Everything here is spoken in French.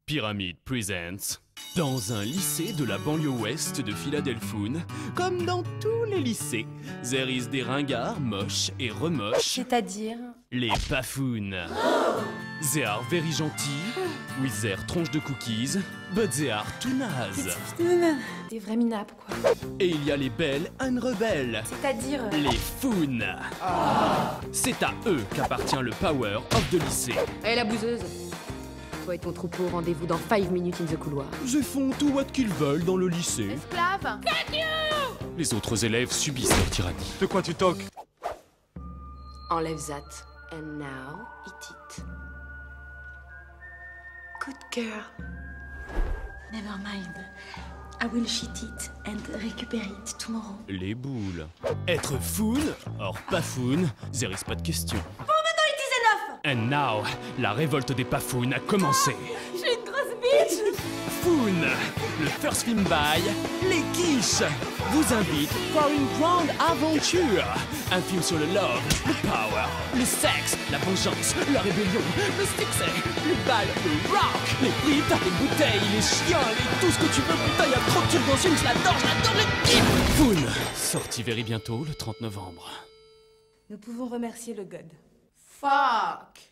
Pyramid Presents. Dans un lycée de la banlieue ouest de Philadelphie, comme dans tous les lycées, there is des ringards moches et remoches. C'est-à-dire? Les baffoons. They are very gentils, with their tronches de cookies, but they are too naze. Des vrais minables, quoi. Et il y a les belles and rebelles. C'est-à-dire? Les foons. C'est à eux qu'appartient le power of the lycée. Hé la bouseuse, toi et ton troupeau, rendez-vous dans 5 minutes in the couloir. Ils font tout what qu'ils veulent dans le lycée. Esclave! Les autres élèves subissent leur tyrannie. De quoi tu toques? Enlève that, and now eat it. Good girl. Never mind. I will shit it and récupère it tomorrow. Les boules. Être foon, or pafoon, there is pas de question. Bon, maintenant it is enough! And now, la révolte des pafounes a commencé. Je suis une grosse bitch! Foon, le first film by Les Quiches, vous invite pour une grande aventure. Un film sur le love, le power, le sexe, la vengeance, la rébellion, le succès, le bal, le rock, les frites, les bouteilles, les chiens, tout ce que tu veux. Putain, il y a trop de trucs dans ce film, je l'adore, le kiffe. Foon, sorti very bientôt le 30 novembre. Nous pouvons remercier le God. Fuck!